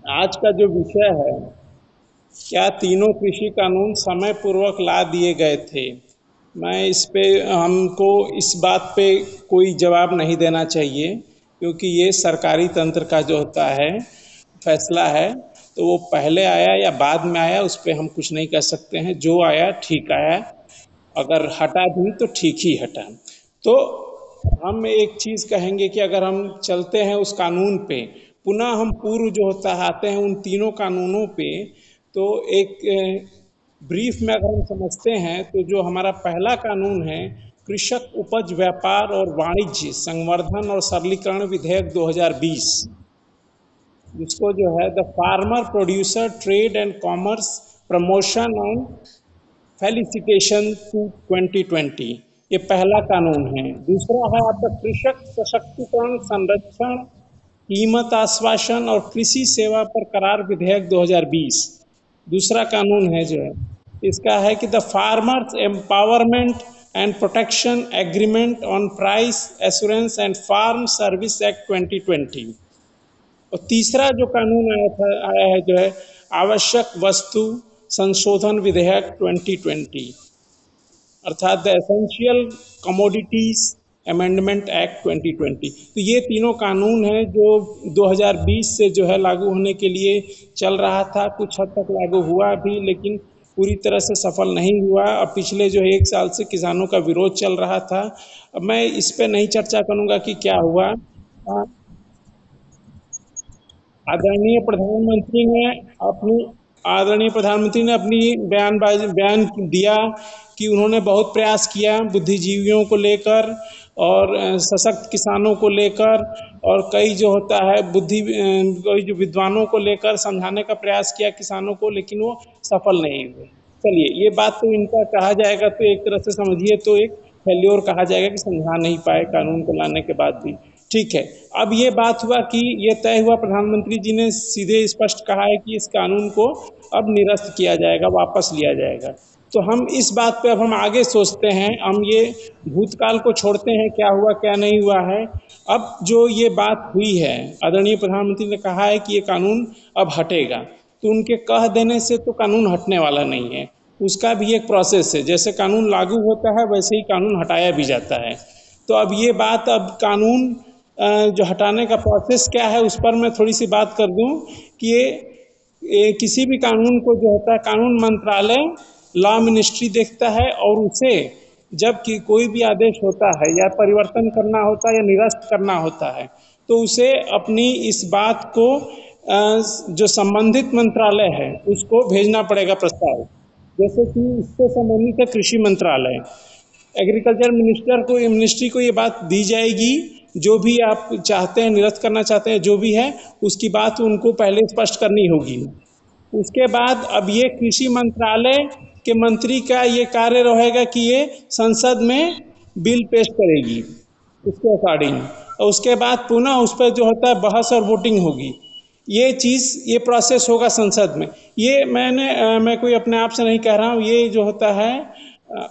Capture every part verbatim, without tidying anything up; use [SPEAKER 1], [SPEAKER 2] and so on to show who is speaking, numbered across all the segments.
[SPEAKER 1] आज का जो विषय है, क्या तीनों कृषि कानून समय पूर्वक ला दिए गए थे? मैं इस पे हमको इस बात पे कोई जवाब नहीं देना चाहिए, क्योंकि ये सरकारी तंत्र का जो होता है फैसला है। तो वो पहले आया या बाद में आया उस पे हम कुछ नहीं कह सकते हैं। जो आया ठीक आया, अगर हटा भी तो ठीक ही हटा। तो हम एक चीज़ कहेंगे कि अगर हम चलते हैं उस कानून पे, पुनः हम पूर्व जो होता है आते हैं उन तीनों कानूनों पे, तो एक ब्रीफ में अगर हम समझते हैं तो जो हमारा पहला कानून है, कृषक उपज व्यापार और वाणिज्य संवर्धन और सरलीकरण विधेयक दो हज़ार बीस, जिसको जो है the farmer producer trade and commerce promotion and facilitation two twenty twenty, ये पहला कानून है। दूसरा है आपका कृषक सशक्तिकरण संरक्षण कीमत आश्वासन और कृषि सेवा पर करार विधेयक दो हज़ार बीस, दूसरा कानून है जो है इसका है कि the farmers empowerment and protection agreement on price assurance and farm service act twenty twenty. और तीसरा जो कानून आया था आया है जो है आवश्यक वस्तु संशोधन विधेयक ट्वेंटी ट्वेंटी, अर्थात the essential commodities amendment act twenty twenty. तो ये तीनों कानून हैं जो दो हज़ार बीस से जो है लागू होने के लिए चल रहा था। कुछ हद तक लागू हुआ भी, लेकिन पूरी तरह से सफल नहीं हुआ। अब पिछले जो है एक साल से किसानों का विरोध चल रहा था। अब मैं इस पे नहीं चर्चा करूंगा कि क्या हुआ। आदरणीय प्रधानमंत्री ने अपनी आदरणीय प्रधानमंत्री ने अपनी बयानबाजी बयान दिया कि उन्होंने बहुत प्रयास किया बुद्धिजीवियों को लेकर और सशक्त किसानों को लेकर, और कई जो होता है बुद्धि कई जो विद्वानों को लेकर समझाने का प्रयास किया किसानों को, लेकिन वो सफल नहीं हुए। चलिए, ये बात तो इनका कहा जाएगा तो एक तरह से समझिए तो एक फेल्योर कहा जाएगा कि समझा नहीं पाए कानून को लाने के बाद भी। ठीक है, अब ये बात हुआ कि ये तय हुआ, प्रधानमंत्री जी ने सीधे स्पष्ट कहा है कि इस कानून को अब निरस्त किया जाएगा, वापस लिया जाएगा। तो हम इस बात पे अब हम आगे सोचते हैं, हम ये भूतकाल को छोड़ते हैं, क्या हुआ क्या नहीं हुआ है। अब जो ये बात हुई है, आदरणीय प्रधानमंत्री ने कहा है कि ये कानून अब हटेगा, तो उनके कह देने से तो कानून हटने वाला नहीं है। उसका भी एक प्रोसेस है, जैसे कानून लागू होता है वैसे ही कानून हटाया भी जाता है। तो अब ये बात, अब कानून जो हटाने का प्रोसेस क्या है उस पर मैं थोड़ी सी बात कर दूं कि ये, ये किसी भी कानून को जो होता है कानून मंत्रालय लॉ मिनिस्ट्री देखता है, और उसे जब कि कोई भी आदेश होता है या परिवर्तन करना होता है या निरस्त करना होता है, तो उसे अपनी इस बात को जो संबंधित मंत्रालय है उसको भेजना पड़ेगा प्रस्ताव। जैसे कि इससे संबंधित है कृषि मंत्रालय, एग्रीकल्चर मिनिस्टर को मिनिस्ट्री को ये बात दी जाएगी, जो भी आप चाहते हैं निरस्त करना चाहते हैं जो भी है उसकी बात उनको पहले स्पष्ट करनी होगी। उसके बाद अब ये कृषि मंत्रालय के मंत्री का ये कार्य रहेगा कि ये संसद में बिल पेश करेगी उसके अकॉर्डिंग, और उसके बाद पुनः उस पर जो होता है बहस और वोटिंग होगी। ये चीज़ ये प्रोसेस होगा संसद में। ये मैंने आ, मैं कोई अपने आप से नहीं कह रहा हूँ, ये जो होता है आ,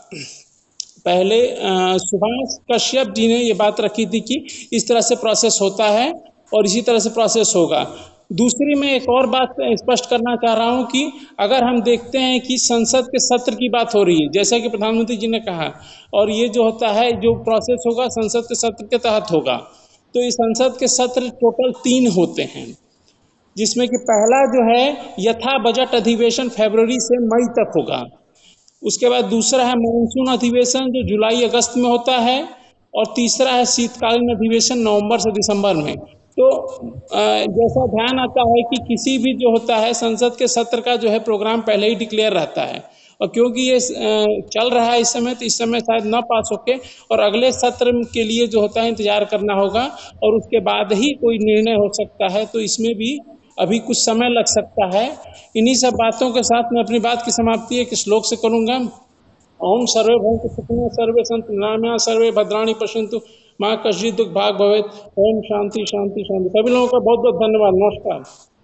[SPEAKER 1] पहले सुभाष कश्यप जी ने ये बात रखी थी कि इस तरह से प्रोसेस होता है और इसी तरह से प्रोसेस होगा। दूसरी मैं एक और बात स्पष्ट करना चाह रहा हूँ कि अगर हम देखते हैं कि संसद के सत्र की बात हो रही है, जैसा कि प्रधानमंत्री जी ने कहा, और ये जो होता है जो प्रोसेस होगा संसद के सत्र के तहत होगा, तो इस संसद के सत्र टोटल तीन होते हैं, जिसमें कि पहला जो है यथा बजट अधिवेशन फरवरी से मई तक होगा। उसके बाद दूसरा है मानसून अधिवेशन जो जुलाई अगस्त में होता है, और तीसरा है शीतकालीन अधिवेशन नवंबर से दिसंबर में। तो जैसा ध्यान आता है कि किसी भी जो होता है संसद के सत्र का जो है प्रोग्राम पहले ही डिक्लेयर रहता है, और क्योंकि ये चल रहा है इस समय, तो इस समय शायद न पास होके और अगले सत्र के लिए जो होता है इंतजार करना होगा, और उसके बाद ही कोई निर्णय हो सकता है। तो इसमें भी अभी कुछ समय लग सकता है। इन्हीं सब बातों के साथ मैं अपनी बात की समाप्ति एक श्लोक से करूंगा। ओम सर्वे भवन्तु सुखिनः सर्वे सन्तु निरामयाः सर्वे भद्राणि पश्यन्तु मां कश्चित् दुःख भाग् भवेत्। ओम शांति शांति शांति। सभी लोगों का बहुत बहुत धन्यवाद। नमस्कार।